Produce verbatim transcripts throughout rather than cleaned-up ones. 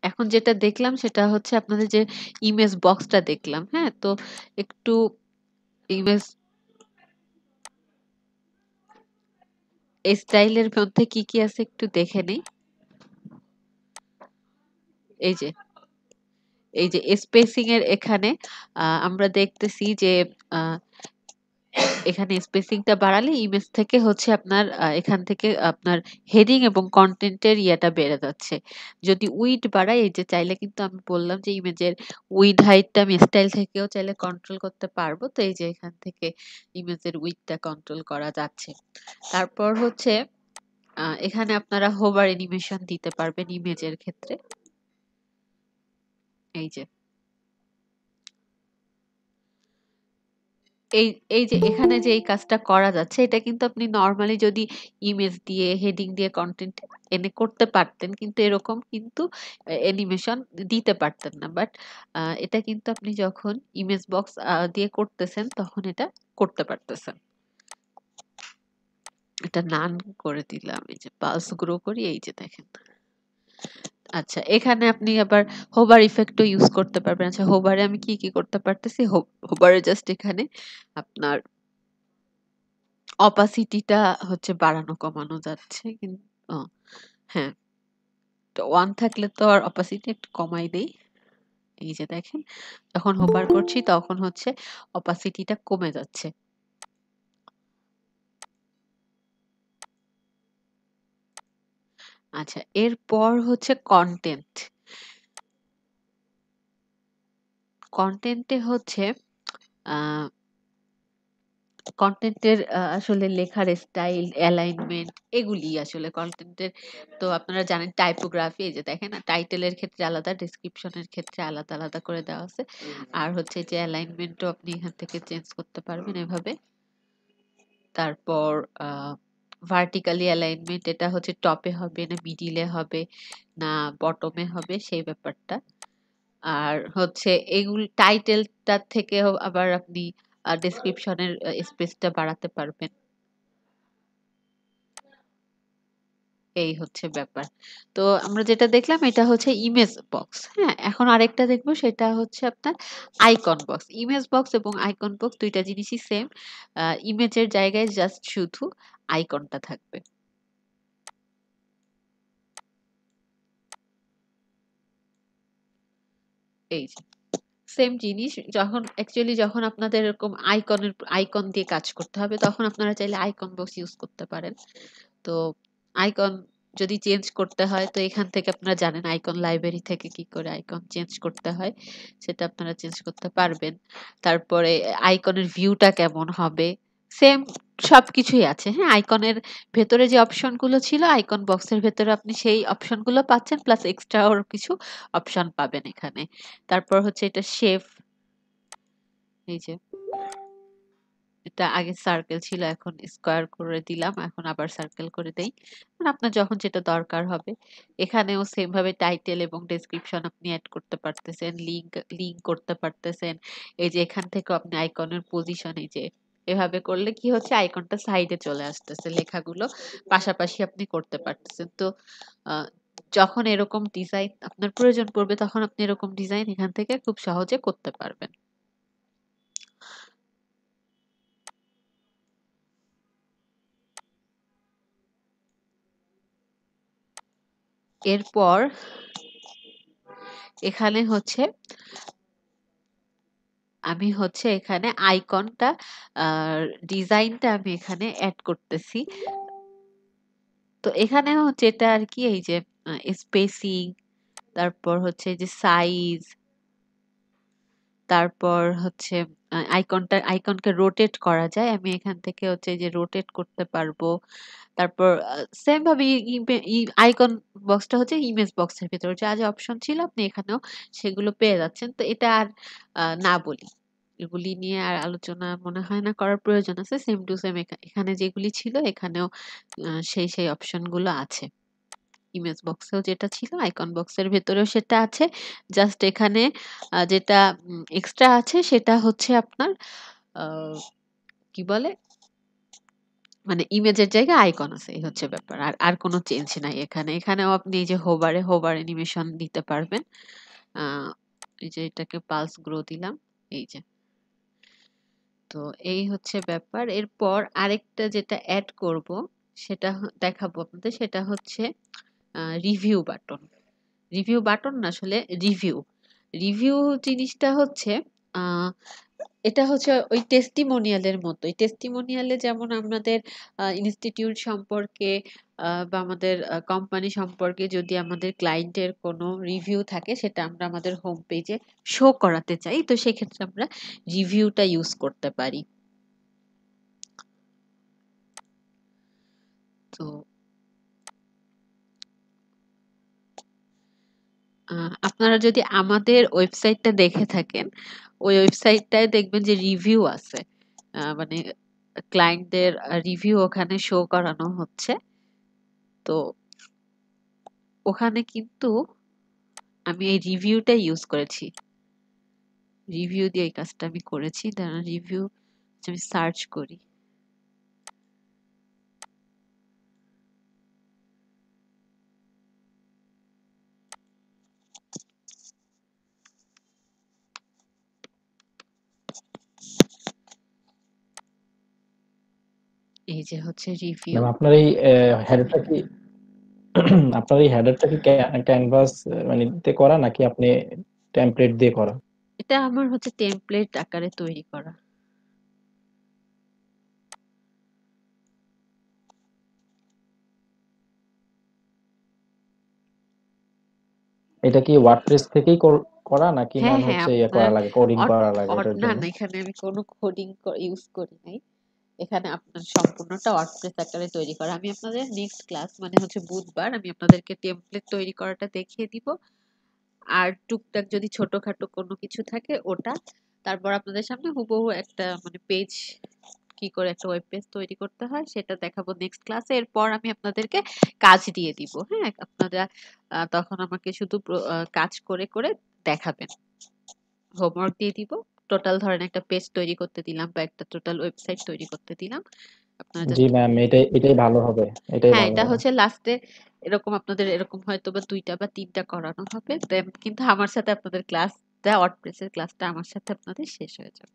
এখন যেটা দেখলাম সেটা হচ্ছে আপনাদের যে ইমেজ বক্সটা দেখলাম। হ্যাঁ? তো একটু ইমেজ স্টাইলের মধ্যে কি, কি আছে একটু দেখে নেই। এই যে এই যে স্পেসিং এর এখানে আ আমরা দেখতেছি যে আ এখানে স্পেসিংটা বাড়ালে ইমেজ থেকে হচ্ছে আপনার আ এখান থেকে আপনার হেডিং এবং কনটেন্টের ইয়েটা বেড়ে যাচ্ছে। যদি উইডথ বাড়াই এই যে চাইলে কিন্তু আমি বললাম যে ইমেজের উইডথ হাইটটা আমি স্টাইল থেকেও চাইলে কন্ট্রোল করতে পারবো। তো এই যে এখান থেকে ইমেজের উইডথটা কন্ট্রোল করা যাচ্ছে। তারপর হচ্ছে আ এখানে আপনারা হোভার অ্যানিমেশন দিতে পারবেন ইমেজের ক্ষেত্রে। এই যে এই এই যে এখানে যে এই কাজটা করা যাচ্ছে এটা কিন্তু আপনি নরমালি যদি ইমেজ দিয়ে হেডিং দিয়ে কনটেন্ট এনে করতে পারতেন কিন্তু এরকম কিন্তু অ্যানিমেশন দিতে পারতেন না বাট এটা কিন্তু আপনি যখন ইমেজ বক্স দিয়ে করতেছেন তখন এটা করতে পারতেছেন। এটা নান করে দিলাম এই যে পালস গ্রো করি এই যে দেখেন। আচ্ছা এখানে আপনি আবার হোভার ইফেক্টও ইউজ করতে পারবেন। আচ্ছা হোভারে আমি কি কি করতে পারতেছি হোভারে জাস্ট এখানে আপনার অপাসিটিটা হচ্ছে বাড়ানো কমানো যাচ্ছে কিন্তু ও, হ্যাঁ তো ওয়ান থাকলে তো আর অপাসিটি একটু কমাই দেই। এই যে দেখেন যখন হোভার করছি তখন হচ্ছে অপাসিটিটা কমে যাচ্ছে। আচ্ছা এরপর হচ্ছে কন্টেন্ট কন্টেন্টে হচ্ছে আহ কনটেন্টের আ আসলে লেখার স্টাইল, অ্যালাইনমেন্ট এগুলি আসলে কনটেন্টের তো আপনারা জানেন টাইপোগ্রাফি এই যে দেখেন টাইটেলের ক্ষেত্রে আলাদা, ডেসক্রিপশনের ক্ষেত্রে আলাদা, আলাদা করে দেওয়া আছে। আর হচ্ছে যে অ্যালাইনমেন্টও আপনি এখান থেকে চেঞ্জ করতে পারবেন এভাবে। তারপর আ ভার্টিক্যালি অ্যালাইনমেন্ট এটা হচ্ছে টপে হবে না মিডিলে হবে না বটমে হবে সেই ব্যাপারটা। আর হচ্ছে এগুল টাইটেলটার থেকেও আবার আপনি আ ডেসক্রিপশনের আ স্পেসটা বাড়াতে পারবেন। এই হচ্ছে ব্যাপার। তো আমরা যেটা দেখলাম এটা হচ্ছে ইমেজ বক্স। হ্যাঁ? এখন আরেকটা দেখব সেটা হচ্ছে আপনার আইকন বক্স। ইমেজ বক্স এবং আইকন বক্স দুই টা জিনিসই সেম। আ ইমেজের জায়গায় জাস্ট শুধু আইকনটা থাকবে। এই যে সেম জিনিস যখন অ্যাকচুয়ালি যখন আপনাদের এরকম আইকনের আইকন দিয়ে কাজ করতে হবে তখন আপনারা চাইলে আইকন বক্স ইউজ করতে পারেন। তো আইকন যদি চেঞ্জ করতে হয় তো এখান থেকে আপনারা জানেন আইকন লাইব্রেরি থেকে কি করে আইকন চেঞ্জ করতে হয় সেটা আপনারা চেঞ্জ করতে পারবেন। তারপরে আইকনের ভিউটা কেমন হবে সেম সবকিছুই আছে। হ্যাঁ? আইকনের ভেতরে যে অপশনগুলো ছিল আইকন বক্সের ভেতরে আপনি সেই অপশনগুলো পাচ্ছেন প্লাস এক্সট্রা আরো কিছু অপশন পাবেন এখানে। তারপর হচ্ছে এটা শেপ এই যে এটা আগে সার্কেল ছিল এখন স্কোয়ার করে দিলাম এখন আবার সার্কেল করে দেই মানে আপনার যখন যেটা দরকার হবে এখানেও সেম ভাবে টাইটেল এবং ডেসক্রিপশন আপনি অ্যাড করতে পারতেছেন লিংক লিংক করতে পারতেছেন এই যে এখান থেকে আপনি আইকনের পজিশন এই যে এভাবে করলে কি হচ্ছে আইকনটা সাইডে চলে আসতেছে লেখাগুলো পাশাপাশি আপনি করতে পারতেছেন তো আহ, যখন এরকম ডিজাইন আপনার প্রয়োজন পড়বে তখন আপনি এরকম ডিজাইন এখান থেকে খুব সহজে করতে পারবেন। এরপর এখানে হচ্ছে আমি হচ্ছে এখানে আইকনটা আর ডিজাইনটা আমি এখানে এড করতেছি। তো এখানে হচ্ছে এটা আর কি এই যে স্পেসিং তারপর হচ্ছে যে সাইজ তারপর হচ্ছে আইকনটা আইকনকে রোটেট করা যায় আমি এখান থেকে হচ্ছে যে রোটেট করতে পারবো। তারপর সেম ভাবে আইকন বক্সটা হচ্ছে ইমেজ বক্সের ভিতরে যা যা অপশন ছিল আপনি এখানেও সেগুলো পেয়ে যাচ্ছেন তো এটা আর আহ, না বলি এগুলি নিয়ে আর আলোচনা মনে হয় না করার প্রয়োজন আছে সেম টু সেম এখানে যেগুলি ছিল এখানেও আহ, সেই সেই অপশন গুলো আছে ইমেজ বক্সেও যেটা ছিল আইকন বক্সের ভেতরেও সেটা আছে জাস্ট এখানে আহ, যেটা এক্সট্রা আছে সেটা হচ্ছে আপনার আহ, কি বলে মানে ইমেজের জায়গায় আইকন আছে, এই হচ্ছে ব্যাপার। আর আর কোনো চেঞ্জ নাই এখানে। এখানেও আপনি এই যে হোভারে হোভার অ্যানিমেশন দিতে পারবেন। আহ, এই যে এটাকে পালস গ্রো দিলাম, এই যে। তো এই হচ্ছে ব্যাপার। এরপর আরেকটা যেটা অ্যাড করব সেটা হ- দেখাবো আপনাদের, সেটা হচ্ছে রিভিউ বাটন। রিভিউ বাটন না, আসলে রিভিউ। রিভিউ জিনিসটা হচ্ছে আহ, এটা হচ্ছে ওই টেস্টিমোনিয়ালের মতোই। টেস্টিমোনিয়ালে যেমন আমাদের ইনস্টিটিউট সম্পর্কে আহ, বা আমাদের কোম্পানি সম্পর্কে যদি আমাদের ক্লায়েন্টের কোনো রিভিউ থাকে, সেটা আমরা আমাদের হোম পেজে শো করাতে চাই, তো সেক্ষেত্রে আমরা রিভিউটা ইউজ করতে পারি। তো আহ, আপনারা যদি আমাদের ওয়েবসাইটটা দেখে থাকেন, ওই ওয়েবসাইটটায় দেখবেন যে রিভিউ আছে। আহ, মানে ক্লায়েন্টদের রিভিউ ওখানে শো করানো হচ্ছে। তো ওখানে কিন্তু আমি এই রিভিউটা ইউজ করেছি। রিভিউ দিয়ে এই কাজটা আমি করেছি। দাঁড়ান, রিভিউ আমি সার্চ করি। এই যে হচ্ছে রিভিউ। ম্যাম আপনার এই হেডারটা কি আপনার এই হেডারটা কি ক্যানভাস মানে তে করা নাকি আপনি টেমপ্লেট দিয়ে করা? এটা আমার হচ্ছে টেমপ্লেট আকারে তৈরি করা। এটা কি ওয়ার্ডপ্রেস থেকেই কর- করা নাকি হ্যাঁ, ম্যাম হ্যাঁ, হচ্ছে ইয়ে আপনার করা লাগে, কোডিং অট করা লাগে অট এটার না, জন্য? না, এখানে আমি কোনো কোডিং ইউজ করি নাই। এখানে আপনার সম্পূর্ণটা ওয়ার্ডপ্রেস আকারে তৈরি করা। আমি আপনাদের নেক্সট ক্লাস, মানে হচ্ছে বুধবার, আমি আপনাদেরকে টেমপ্লেট তৈরি করাটা দেখিয়ে দিব। আর টুকটাক যদি ছোটখাটো কোনো কিছু থাকে ওটা, তারপর আপনাদের সামনে হুবহু একটা মানে পেজ, কি করে একটা ওয়েব পেজ তৈরি করতে হয় সেটা দেখাবো নেক্সট ক্লাসে। এরপর আমি আপনাদেরকে কাজ দিয়ে দিব। হ্যাঁ, আপনারা আহ, তখন আমাকে শুধু প্র- আহ, কাজ করে করে দেখাবেন। হোমওয়ার্ক দিয়ে দিব। টোটাল ধরেন একটা পেজ তৈরি করতে দিলাম বা একটা টোটাল ওয়েবসাইট তৈরি করতে দিলাম। আপনারা জি জাস্ট, ম্যাম, এটাই এটাই ভালো হবে, এটাই হ্যাঁ, ভালো এটা হবে। হচ্ছে লাস্টে এরকম আপনাদের এরকম হয়তো বা দুইটা বা তিনটা করানো হবে। Then কিন্তু আমার সাথে আপনাদের ক্লাসটা, ওয়ার্ডপ্রেসের ক্লাসটা আমার সাথে আপনাদের শেষ হয়ে যাবে।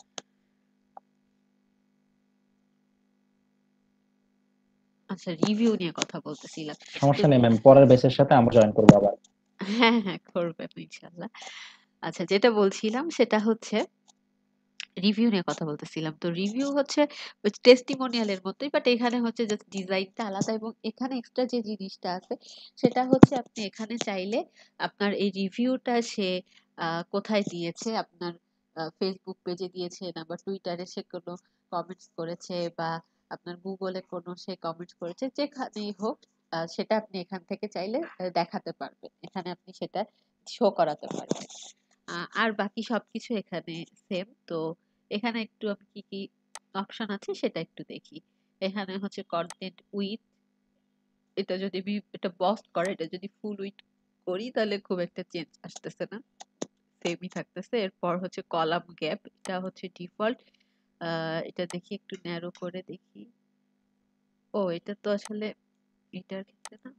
আচ্ছা, রিভিউ নিয়ে কথা বলতেছিলাম। তো সমস্যা নেই ম্যাম, পরের ব্যাচের সাথে আমরা জয়েন করবো আবার। হ্যাঁ, হ্যাঁ, করবেন ইনশাল্লাহ। আচ্ছা, যেটা বলছিলাম সেটা হচ্ছে রিভিউ নিয়ে কথা বলতেছিলাম। তো রিভিউ হচ্ছে ওই টেস্টিমোনিয়ালের মতোই, বাট এখানে হচ্ছে জাস্ট ডিজাইনটা আলাদা, এবং এখানে এক্সট্রা যে জিনিসটা আছে সেটা হচ্ছে আপনি এখানে চাইলে আপনার এই রিভিউটা সে আহ, কোথায় দিয়েছে, আপনার ফেসবুক পেজে দিয়েছে না বা টুইটারে সে কোনো কমেন্টস করেছে, বা আপনার গুগলে কোনো সে কমেন্টস করেছে, যেখানেই হোক আহ, সেটা আপনি এখান থেকে চাইলে আহ, দেখাতে পারবেন। এখানে আপনি সেটা শো করাতে পারবেন। আহ, আর বাকি সবকিছু এখানে সেম। তো এখানে একটু আমি কি কি অপশন আছে সেটা একটু দেখি। এখানে হচ্ছে কন্টেন্ট উইথ, এটা যদি আমি এটা বস্ট করে, এটা যদি ফুল উইথ করি তাহলে খুব একটা চেঞ্জ আসতেছে না, সেমই থাকতেছে। এরপর হচ্ছে কলাম গ্যাপ, এটা হচ্ছে ডিফল্ট। আহ এটা দেখি একটু ন্যারো করে দেখি। ও, এটা তো আসলে এটার ক্ষেত্রে না।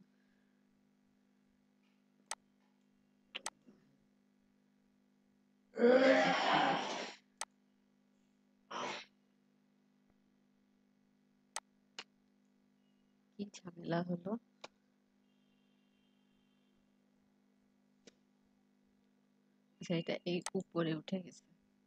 এক মিনিট, কি ঝামেলা হলো। আচ্ছা, এটা এই উপরে উঠে গেছে।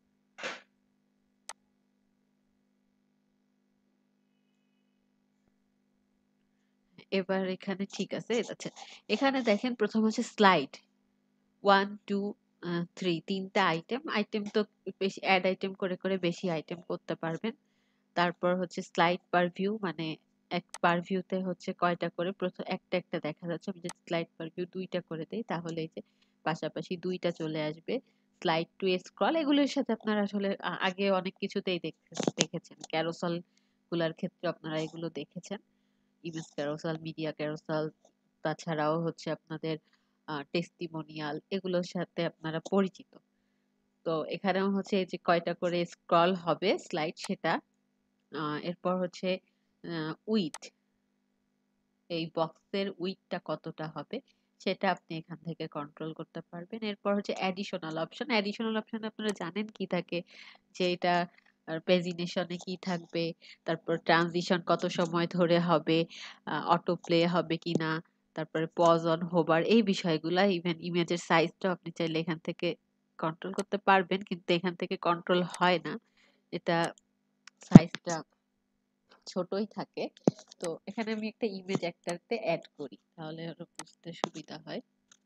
এবার এখানে ঠিক আছে। আচ্ছা, এখানে দেখেন প্রথম হচ্ছে স্লাইড, ওয়ান টু থ্রি, তিনটা আইটেম। আইটেম তো বেশি অ্যাড আইটেম করে করে বেশি আইটেম করতে পারবেন। তারপর হচ্ছে স্লাইড পার ভিউ, মানে এক পার ভিউতে হচ্ছে কয়টা করে, প্রথম একটা একটা দেখা যাচ্ছে। আমি যদি স্লাইড পার ভিউ দুইটা করে দেই তাহলে এই যে পাশাপাশি দুইটা চলে আসবে। স্লাইড টু স্ক্রল, এগুলোর সাথে আপনারা আসলে আ- আগে অনেক কিছুতেই দেখ- দেখেছেন। ক্যারোসেল গুলার ক্ষেত্রে আপনারা এগুলো দেখেছেন, ইমেজ ক্যারোসেল, মিডিয়া ক্যারোসেল, তাছাড়াও হচ্ছে আপনাদের টেস্টিমোনিয়াল, এগুলোর সাথে আপনারা পরিচিত। তো এখানেও হচ্ছে এই যে কয়টা করে স্ক্রল হবে স্লাইড সেটা। আহ, এরপর হচ্ছে উইথ, এই বক্সের উইথটা কতটা হবে সেটা আপনি এখান থেকে কন্ট্রোল করতে পারবেন। এরপর হচ্ছে অ্যাডিশনাল অপশন। অ্যাডিশনাল অপশন আপনারা জানেন কি থাকে, যে এটা প্রেজেন্টেশনে কি থাকবে, তারপর ট্রানজিশন কত সময় ধরে হবে, অটো প্লে হবে কিনা, তারপরে পজ অন হোভার, এই বিষয়গুলা, ইভেন ইমেজের সাইজটা আপনি চাইলে এখান থেকে কন্ট্রোল করতে পারবেন, কিন্তু এখান থেকে কন্ট্রোল হয় না, এটা সাইজটা ছোটই থাকে। তো এখানে আমি একটা ইমেজ একটাতে অ্যাড করি, তাহলে আরো বুঝতে সুবিধা হয়।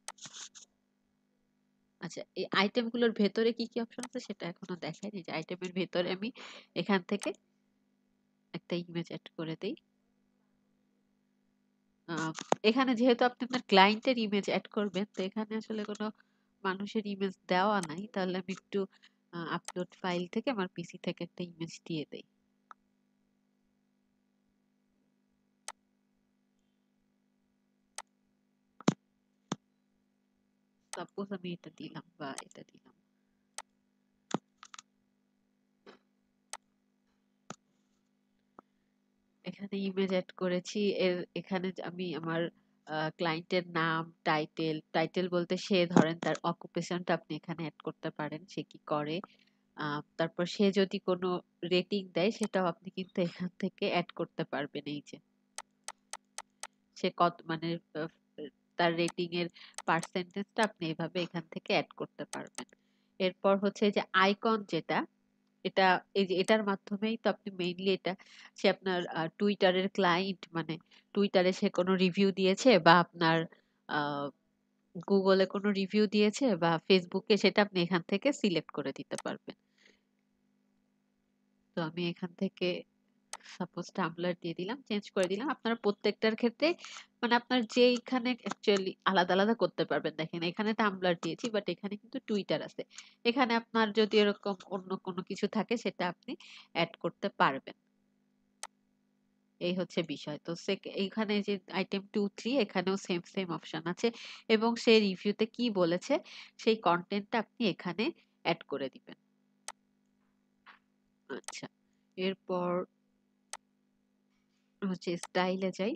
আচ্ছা, এই আইটেম গুলোর ভেতরে কি কি অপশন আছে সেটা এখনো দেখাইনি। যে আইটেমের ভেতরে আমি এখান থেকে একটা ইমেজ অ্যাড করে দেই। আহ, এখানে যেহেতু আপনি আপনার ক্লায়েন্টের ইমেজ অ্যাড করবেন, তো এখানে আসলে কোনো মানুষের ইমেজ দেওয়া নাই, তাহলে আমি একটু আপলোড ফাইল থেকে আমার পিসি থেকে একটা ইমেজ দিয়ে দেই। সাপোজ আমি এটা দিলাম বা এটা দিলাম। এখানে ইমেজ অ্যাড করেছি। এর এখানে যে আমি আমার ক্লায়েন্টের নাম, টাইটেল, টাইটেল বলতে সে ধরেন তার অকুপেশনটা আপনি এখানে অ্যাড করতে পারেন, সে কি করে। আহ, তারপর সে যদি কোনো রেটিং দেয় সেটাও আপনি কিন্তু এখান থেকে অ্যাড করতে পারবেন। এই যে সে কত মানে আহ, তার রেটিং এর পার্সেন্টেজটা আপনি এভাবে এখান থেকে অ্যাড করতে পারবেন। এরপর হচ্ছে যে আইকন, যেটা এটা এই যে এটার মাধ্যমেই তো আপনি মেইনলি এটা, সে আপনার টুইটারের ক্লায়েন্ট, মানে টুইটারে সে কোনো রিভিউ দিয়েছে, বা আপনার গুগলে কোনো রিভিউ দিয়েছে, বা ফেসবুকে, সেটা আপনি এখান থেকে সিলেক্ট করে দিতে পারবেন। তো আমি এখান থেকে সাপোজ টাম্বলার দিয়ে দিলাম, চেঞ্জ করে দিলাম। আপনারা প্রত্যেকটার ক্ষেত্রে মানে আপনার যেইখানে অ্যাকচুয়ালি আলাদা আলাদা করতে পারবেন। দেখেন এখানে টাম্বলার দিয়েছি, বাট এখানে কিন্তু টুইটার আছে। এখানে আপনার যদি এরকম অন্য কোনো কিছু থাকে সেটা আপনি অ্যাড করতে পারবেন। এই হচ্ছে বিষয়। তো সেক- এইখানে যে আইটেম টু থ্রি, এখানেও সেম সেম অপশন আছে, এবং সে রিভিউতে কি বলেছে সেই কন্টেন্টটা আপনি এখানে অ্যাড করে দিবেন। আচ্ছা, এরপর হচ্ছে স্টাইলে যাই।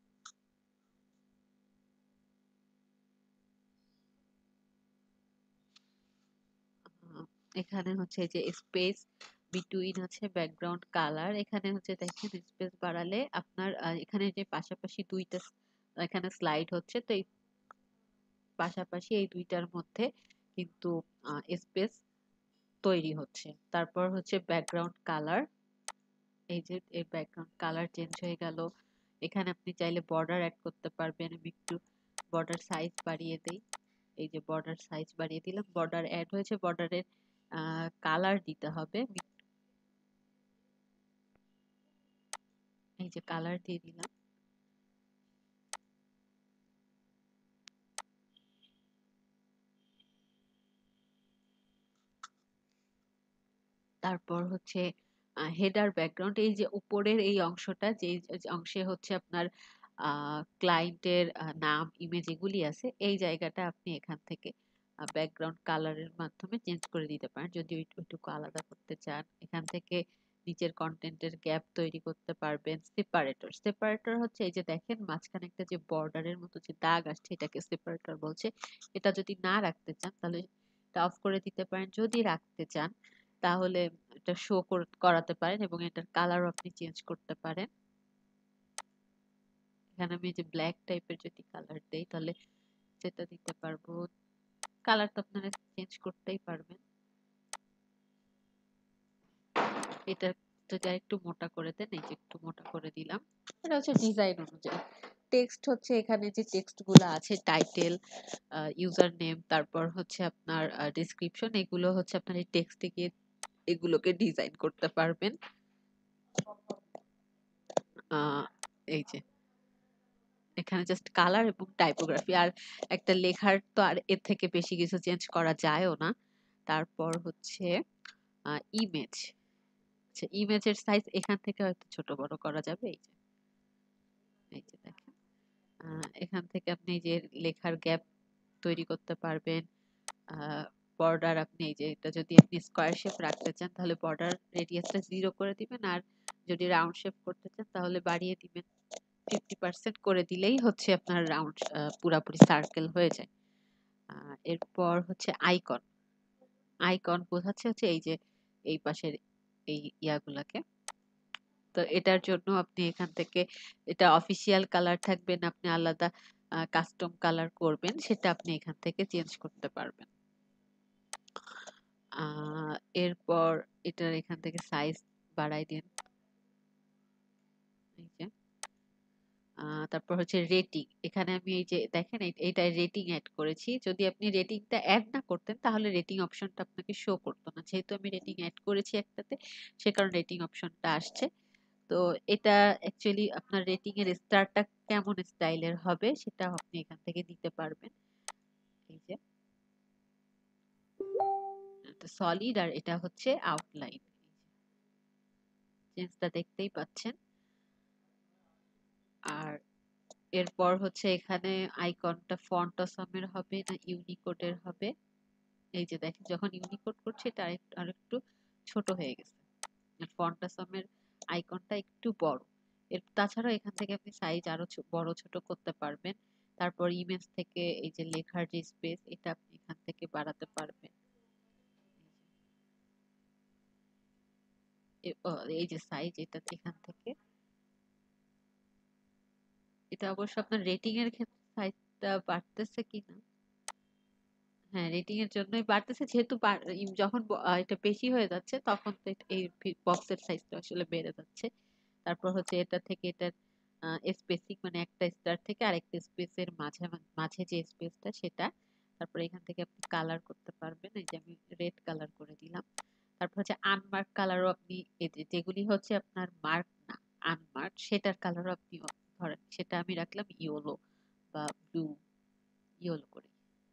আহ, এখানে হচ্ছে যে স্পেস বিটুইন আছে, ব্যাকগ্রাউন্ড কালার, এখানে হচ্ছে দেখেন স্পেস বাড়ালে আপনার আহ, এখানে যে পাশাপাশি দুইটা স- এখানে স্লাইড হচ্ছে, তো এই পাশাপাশি এই দুইটার মধ্যে কিন্তু স্পেস তৈরি হচ্ছে। তারপর হচ্ছে ব্যাকগ্রাউন্ড কালার, এই যে এই ব্যাকগ্রাউন্ড কালার চেঞ্জ হয়ে গেল। এখানে আপনি চাইলে বর্ডার অ্যাড করতে পারবেন। আমি একটু বর্ডার সাইজ বাড়িয়ে দেই। এই যে বর্ডার সাইজ বাড়িয়ে দিলাম, বর্ডার অ্যাড হয়েছে। বর্ডারের কালার দিতে হবে, এই যে কালার দিয়ে দিলাম। তারপর হচ্ছে হেডার ব্যাকগ্রাউন্ড, এই যে উপরের এই অংশটা, যে যে অংশে হচ্ছে আপনার ক্লায়েন্টের নাম, ইমেজ এগুলি আছে, এই জায়গাটা আপনি এখান থেকে ব্যাকগ্রাউন্ড কালারের মাধ্যমে চেঞ্জ করে দিতে পারেন যদি ওই- ওইটুকু আলাদা করতে চান। এখান থেকে নিচের কন্টেন্টের গ্যাপ তৈরি করতে পারবেন। সেপারেটর, সেপারেটর হচ্ছে এই যে দেখেন মাঝখানে একটা যে বর্ডারের মতো যে দাগ আসছে, এটাকে সেপারেটর বলছে। এটা যদি না রাখতে চান তাহলে এটা অফ করে দিতে পারেন। যদি রাখতে চান তাহলে এটা শো করাতে পারেন, এবং এটার কালারও আপনি চেঞ্জ করতে পারেন। এখানে আমি যে ব্ল্যাক টাইপের যদি কালার দেই তাহলে সেটা দিতে পারবো। কালার তো আপনারা চেঞ্জ করতেই পারবেন। এটা যদি একটু মোটা করে দেন, এই যে একটু মোটা করে দিলাম। এটা হচ্ছে ডিজাইন অনুযায়ী। টেক্সট হচ্ছে এখানে যে টেক্সট গুলো আছে, টাইটেল, ইউজার নেম, তারপর হচ্ছে আপনার ডিসক্রিপশন, এগুলো হচ্ছে আপনার এই টেক্সটে গিয়ে এগুলোকে ডিজাইন করতে পারবেন। আহ, এই যে এখানে জাস্ট কালার এবং টাইপোগ্রাফি, আর একটা লেখার তো আর এর থেকে বেশি কিছু চেঞ্জ করা যায়ও না। তারপর হচ্ছে ইমেজ, আচ্ছা ইমেজের সাইজ এখান থেকে হয়তো ছোট বড় করা যাবে। এই যে এই যে দেখেন আহ, এখান থেকে আপনি এই যে লেখার গ্যাপ তৈরি করতে পারবেন। বর্ডার আপনি এই যে এটা যদি আপনি স্কোয়ার শেপ রাখতে চান তাহলে বর্ডার রেডিয়াসটা জিরো করে দিবেন, আর যদি রাউন্ড শেপ করতে চান তাহলে বাড়িয়ে দিবেন, ফিফটি পার্সেন্ট করে দিলেই হচ্ছে আপনার রাউন্ড পুরাপুরি সার্কেল হয়ে যায়। আহ, এরপর হচ্ছে আইকন। আইকন বোঝাচ্ছে হচ্ছে এই যে এই পাশের এই ইয়াগুলাকে। তো এটার জন্য আপনি এখান থেকে এটা অফিসিয়াল কালার থাকবে না আপনি আলাদা কাস্টম কালার করবেন, সেটা আপনি এখান থেকে চেঞ্জ করতে পারবেন। আহ, এরপর এটার এখান থেকে সাইজ বাড়াই দিন, এই যে। আহ, তারপর হচ্ছে রেটিং। এখানে আমি এই যে দেখেন এই- এইটায় রেটিং অ্যাড করেছি। যদি আপনি রেটিংটা অ্যাড না করতেন তাহলে রেটিং অপশনটা আপনাকে শো করতো না, যেহেতু আমি রেটিং অ্যাড করেছি একটাতে, সে কারণে রেটিং অপশনটা আসছে। তো এটা অ্যাকচুয়ালি আপনার রেটিং এর স্টারটা কেমন স্টাইলের হবে সেটা আপনি এখান থেকে দিতে পারবেন। এই যে সলিড আর এটা হচ্ছে আউটলাইন, চেঞ্জটা দেখতেই পাচ্ছেন। আর এরপর হচ্ছে এখানে আইকনটা ফন্ট অসমের হবে না ইউনিকোডের হবে। এই যে দেখেন যখন ইউনিকোড করছে এটা আরেকটু আরেকটু ছোট হয়ে গেছে, ফন্ট অসমের আইকনটা একটু বড়। এর তাছাড়াও এখান থেকে আপনি সাইজ আরো ছো- বড় ছোট করতে পারবেন। তারপর ইমেজ থেকে এই যে লেখার যে স্পেস এটা আপনি এখান থেকে বাড়াতে পারবেন। এ- ও, এই যে সাইজ এটা এখান থেকে, এটা অবশ্য আপনার রেটিং এর ক্ষেত্রে সাইজটা বাড়তেছে কিনা। হ্যাঁ, রেটিং এর জন্যই বাড়তেছে, যেহেতু বা- ইম- যখন ব- আহ, এটা বেশি হয়ে যাচ্ছে তখন তো এটা- এই বক্সের সাইজটা আসলে বেড়ে যাচ্ছে। তারপর হচ্ছে এটা থেকে এটা স্পেসিক মানে একটা স্টার থেকে আরেকটা স্পেসের মাঝে মাঝে যে স্পেসটা সেটা। তারপর এখান থেকে আপনি কালার করতে পারবেন, এই যে আমি রেড কালার করে দিলাম। তারপর হচ্ছে আনমার্ক কালারও আপনি এই যে যেগুলি হচ্ছে আপনার মার্ক না আনমার্ক সেটার কালারও আপনি ধরেন সেটা আমি রাখলাম ইয়েলো বা ব্লু, ইয়েলো করে।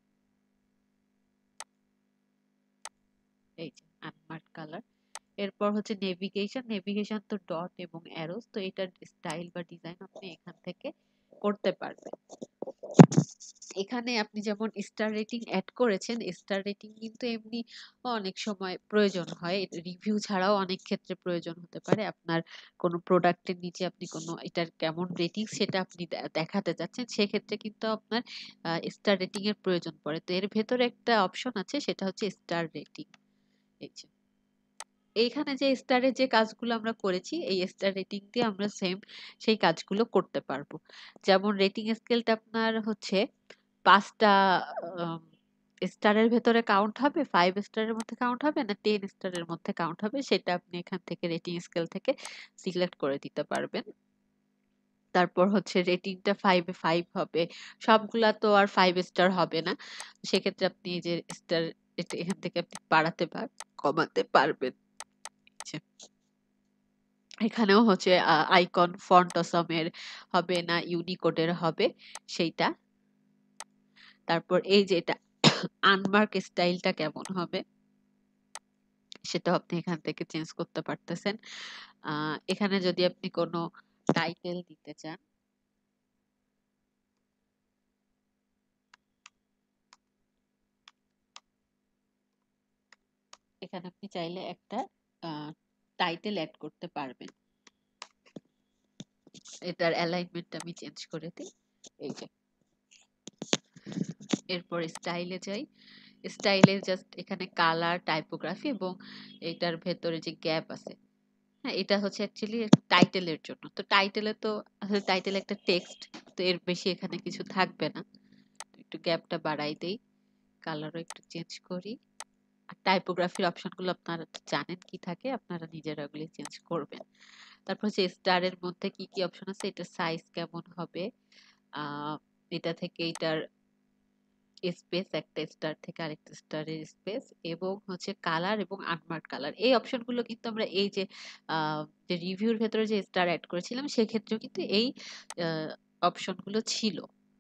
এই যে আনমার্ক কালার। এরপর হচ্ছে নেভিগেশন। নেভিগেশন তো ডট এবং অ্যারোস, তো এটার স্টাইল বা ডিজাইন আপনি এখান থেকে করতে পারবেন। এখানে আপনি যেমন স্টার রেটিং অ্যাড করেছেন, স্টার রেটিং কিন্তু এমনি অনেক সময় প্রয়োজন হয়, রিভিউ ছাড়াও অনেক ক্ষেত্রে প্রয়োজন হতে পারে। আপনার কোনো প্রোডাক্টের নিচে আপনি কোনো এটার কেমন রেটিং সেটা আপনি দে- দেখাতে চাচ্ছেন, সেক্ষেত্রে কিন্তু আপনার স্টার রেটিং এর প্রয়োজন পড়ে। তো এর ভেতরে একটা অপশন আছে সেটা হচ্ছে স্টার রেটিং। এই যে এইখানে যে স্টারের যে কাজগুলো আমরা করেছি এই স্টার রেটিং দিয়ে আমরা সেম সেই কাজগুলো করতে পারবো। যেমন রেটিং স্কেলটা আপনার হচ্ছে পাঁচটা স্টারের ভেতরে কাউন্ট হবে, ফাইভ স্টারের মধ্যে কাউন্ট হবে না টেন স্টারের মধ্যে কাউন্ট হবে, সেটা আপনি এখান থেকে রেটিং স্কেল থেকে সিলেক্ট করে দিতে পারবেন। তারপর হচ্ছে রেটিংটা ফাইভে ফাইভ হবে, সবগুলা তো আর ফাইভ স্টার হবে না, সেক্ষেত্রে আপনি এই যে স্টার এখান থেকে আপনি বাড়াতে বা কমাতে পারবেন। আচ্ছা, এখানেও হচ্ছে আইকন ফন্ট অসমের হবে না ইউনিকোডের হবে সেইটা। তারপর এই যে এটা আনমার্ক স্টাইলটা কেমন হবে সেটা আপনি এখান থেকে চেঞ্জ করতে পারতেছেন। আহ, এখানে যদি আপনি কোনো টাইটেল দিতে চান, এখানে আপনি চাইলে একটা টাইটেল অ্যাড করতে পারবেন। এটার অ্যালাইনমেন্ট আমি চেঞ্জ করে দিই, এই যে। এরপর স্টাইলে যাই, স্টাইলে জাস্ট এখানে কালার টাইপোগ্রাফি এবং এটার ভেতরে যে গ্যাপ আছে, হ্যাঁ এটা হচ্ছে অ্যাকচুয়ালি টাইটেলের জন্য। তো টাইটেলে তো আসলে টাইটেল একটা টেক্সট, তো এর বেশি এখানে কিছু থাকবে না। তো একটু গ্যাপটা বাড়াই দেই, কালারও একটু চেঞ্জ করি। আর টাইপোগ্রাফির অপশনগুলো আপনারা তো জানেন কি থাকে, আপনারা নিজেরা ওগুলি চেঞ্জ করবেন। তারপর হচ্ছে স্টারের মধ্যে কি কি অপশন আছে, এটার সাইজ কেমন হবে, আহ এটা থেকে এটার স্পেস, একটা স্টার থেকে আরেকটা স্টারের স্পেস, এবং হচ্ছে কালার এবং আনমার্ক কালার। এই অপশনগুলো কিন্তু আমরা এই যে আহ, যে রিভিউর ভেতরে যে স্টার অ্যাড করেছিলাম সেক্ষেত্রেও কিন্তু এই অপশনগুলো ছিল।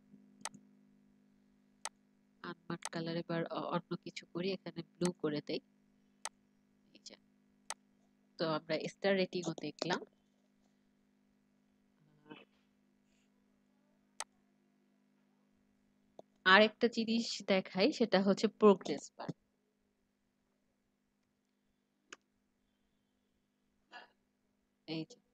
আনমার্ক কালার এবার অ- অন্য কিছু করি, এখানে ব্লু করে দেই। এই যে, তো আমরা স্টার রেটিংও দেখলাম। আর একটা জিনিস দেখাই সেটা হচ্ছে প্রোগ্রেস বার। এই যে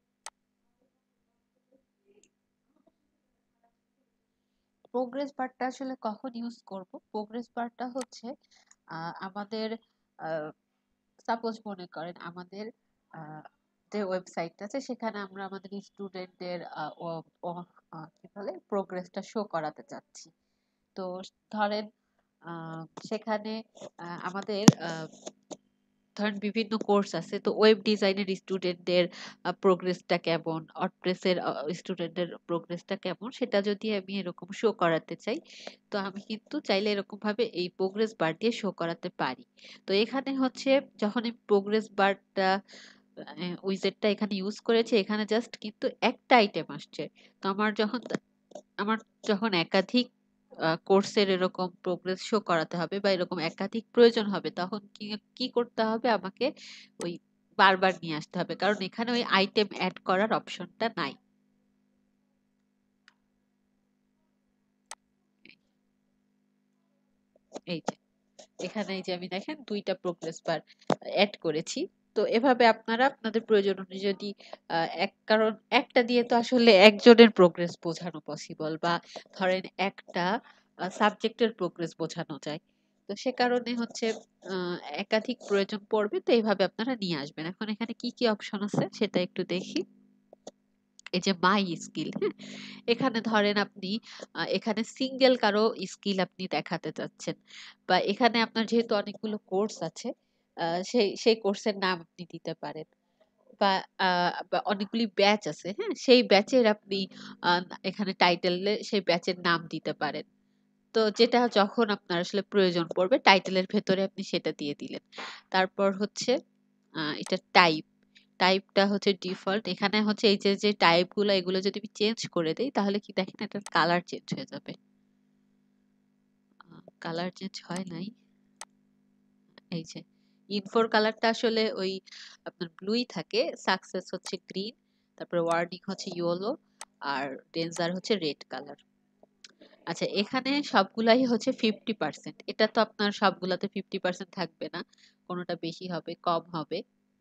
প্রোগ্রেস বারটা আসলে কখন ইউজ করব? প্রোগ্রেস বারটা হচ্ছে আ আমাদের আ সাপোজ মনে করেন আমাদের আ যে ওয়েবসাইটটা আছে সেখানে আমরা আমাদের স্টুডেন্টদের আ ও ও আ কি বলে? প্রোগ্রেসটা শো করাতে চাচ্ছি। তো ধরেন আ সেখানে আ আমাদের আ ধরেন বিভিন্ন কোর্স আছে। তো ওয়েব ডিজাইনের স্টুডেন্টদের আ প্রোগ্রেসটা কেমন, ওয়ার্ডপ্রেসের আ স্টুডেন্টের প্রোগ্রেসটা কেমন সেটা যদি আমি এরকম শো করাতে চাই, তো আমি কিন্তু চাইলে এরকমভাবে এই প্রোগ্রেস বার দিয়ে শো করাতে পারি। তো এখানে হচ্ছে যখন আমি প্রোগ্রেস বারটা আ উইজেটটা এখানে ইউজ করেছি, এখানে জাস্ট কিন্তু একটা আইটেম আসছে। তো আমার যখন আমার যখন একাধিক আ কোর্সের এরকম প্রোগ্রেস শো করাতে হবে বা এরকম একাধিক প্রয়োজন হবে তখন কি, কি করতে হবে আমাকে ওই বারবার নিয়ে আসতে হবে। কারণ এখানে ওই আইটেম এড করার অপশনটা নাই। এই যে এখানে এই যে আমি দেখেন দুই টা প্রোগ্রেস বার এড করেছি। তো এভাবে আপনারা আপনাদের প্রয়োজন অনুযায়ী যদি আ এক কারণ একটা দিয়ে তো আসলে একজনের প্রোগ্রেস বোঝানো পসিবল বা ধরেন একটা আ সাবজেক্টের প্রোগ্রেস বোঝানো যায়। তো সে কারণে হচ্ছে আ একাধিক প্রয়োজন পড়বে তো এইভাবে আপনারা নিয়ে আসবেন। এখন এখানে কি, কি অপশন আছে সেটা একটু দেখি। এই যে মাই স্কিল, হ্যাঁ? এখানে ধরেন আপনি আ এখানে সিঙ্গেল কারো স্কিল আপনি দেখাতে চাচ্ছেন। বা এখানে আপনার যেহেতু অনেকগুলো কোর্স আছে, আ সেই সেই কোর্সের নাম আপনি দিতে পারেন। বা আ বা অনেকগুলি ব্যাচ আছে, হ্যাঁ? সেই ব্যাচের আপনি আ এখানে টাইটেলে সেই ব্যাচের নাম দিতে পারেন। তো যেটা যখন আপনার আসলে প্রয়োজন পড়বে টাইটেলের ভেতরে আপনি সেটা দিয়ে দিলেন। তারপর হচ্ছে আ এটা টাইপ। টাইপটা হচ্ছে ডিফল্ট। এখানে হচ্ছে এই যে, যে টাইপ গুলা এগুলো যদি আমি চেঞ্জ করে দেই তাহলে কি দেখেন এটার কালার চেঞ্জ হয়ে যাবে। আ কালার চেঞ্জ হয় নাই। এই যে ইনফোর কালারটা আসলে ওই আপনার ব্লুই থাকে। সাকসেস হচ্ছে গ্রিন, তারপরে ওয়ার্নিং হচ্ছে ইয়েলো আর ডেঞ্জার হচ্ছে রেড কালার। আচ্ছা এখানে সবগুলাই হচ্ছে ফিফটি পার্সেন্ট। এটা তো আপনার সবগুলাতে ফিফটি পার্সেন্ট থাকবে না। কোনটা বেশি হবে, কম হবে।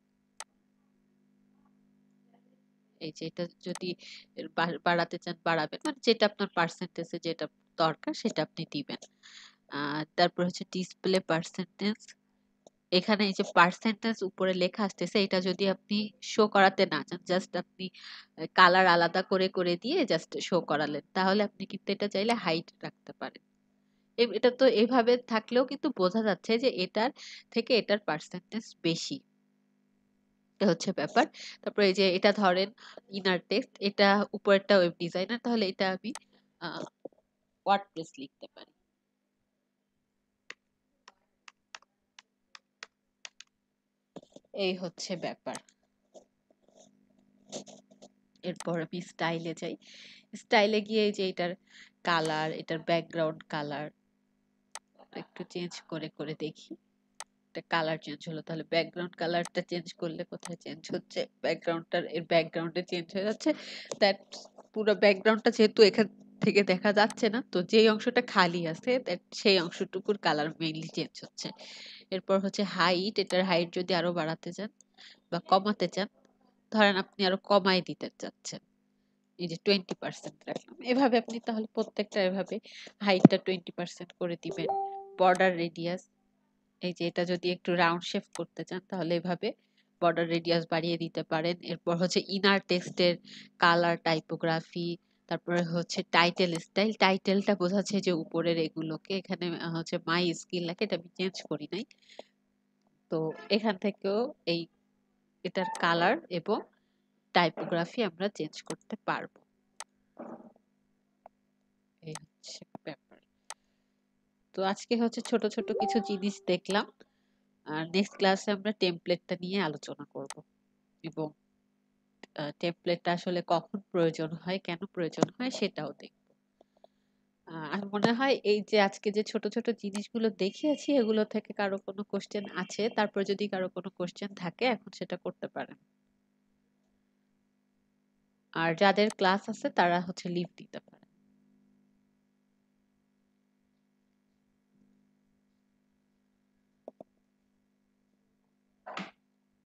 এই যে এটা যদি এর বা বাড়াতে চান বাড়াবেন। মানে যেটা আপনার পার্সেন্টেজ এ যেটা দরকার সেটা আপনি দিবেন। আ তারপর হচ্ছে ডিসপ্লে পার্সেন্টেজ। এখানে এই যে পার্সেন্টেজ উপরে লেখা আসতেছে এটা যদি আপনি শো করাতে না চান, জাস্ট আপনি আ কালার আলাদা করে, করে দিয়ে জাস্ট শো করালেন। তাহলে আপনি কিন্তু এটা চাইলে হাইড রাখতে পারেন। এ এটা তো এভাবে থাকলেও কিন্তু বোঝা যাচ্ছে যে এটার থেকে এটার পার্সেন্টেজ বেশি। এটা হচ্ছে ব্যাপার। তারপরে এই যে এটা ধরেন ইনার টেক্সট, এটা উপরেরটা ওয়েব ডিজাইনার, তাহলে এটা আমি আ ওয়ার্ডপ্রেস লিখতে পারি। এই হচ্ছে ব্যাপার। এরপর আমি স্টাইলে যাই। স্টাইলে গিয়ে এই যে এটার কালার, এটার ব্যাকগ্রাউন্ড কালার একটু চেঞ্জ করে, করে দেখি। এটা কালার চেঞ্জ হলো। তাহলে ব্যাকগ্রাউন্ড কালারটা চেঞ্জ করলে কোথায় চেঞ্জ হচ্ছে? ব্যাকগ্রাউন্ডটার এর ব্যাকগ্রাউন্ডে চেঞ্জ হয়ে যাচ্ছে। দ্যাট পুরো ব্যাকগ্রাউন্ডটা যেহেতু এখান থেকে দেখা যাচ্ছে না, তো যেই অংশটা খালি আছে দ্যাট সেই অংশটুকুর কালার মেইনলি চেঞ্জ হচ্ছে। এরপর হচ্ছে হাইট, এটার হাইট যদি আরো বাড়াতে চান বা কমাতে চান, ধরেন আপনি আরো কমায় দিতে চাচ্ছেন। এই যে টোয়েন্টি পার্সেন্ট রাখলাম। এভাবে আপনি তাহলে প্রত্যেকটা এভাবে হাইটটা টোয়েন্টি পার্সেন্ট করে দিবেন। বর্ডার রেডিয়াস, এই যে এটা যদি একটু রাউন্ড শেপ করতে চান তাহলে এভাবে বর্ডার রেডিয়াস বাড়িয়ে দিতে পারেন। এরপর হচ্ছে ইনার টেক্সটের কালার, টাইপোগ্রাফি, তারপরে হচ্ছে টাইটেল স্টাইল। টাইটেলটা বোঝাচ্ছে যে উপরের এগুলোকে এখানে আ হচ্ছে মাই স্কিল লেখা, এটা আমি চেঞ্জ করি নাই। তো এখান থেকেও এই এটার কালার এবং টাইপোগ্রাফি আমরা চেঞ্জ করতে পারবো। এই হচ্ছে ব্যাপার। তো আজকে হচ্ছে ছোট, ছোট কিছু জিনিস দেখলাম। আর নেক্সট ক্লাসে আমরা টেমপ্লেটটা নিয়ে আলোচনা করব এবং আ টেমপ্লেটটা আসলে কখন প্রয়োজন হয়, কেন প্রয়োজন হয় সেটাও দেখব। আ আমার মনে হয় এই যে আজকে যে ছোট, ছোট জিনিসগুলো দেখিয়েছি এগুলো থেকে কারো কোনো কোয়েশ্চেন আছে। তারপর যদি কারো কোনো কোয়েশ্চেন থাকে এখন সেটা করতে পারেন। আর যাদের ক্লাস আছে তারা হচ্ছে লিভ দিতে পারেন।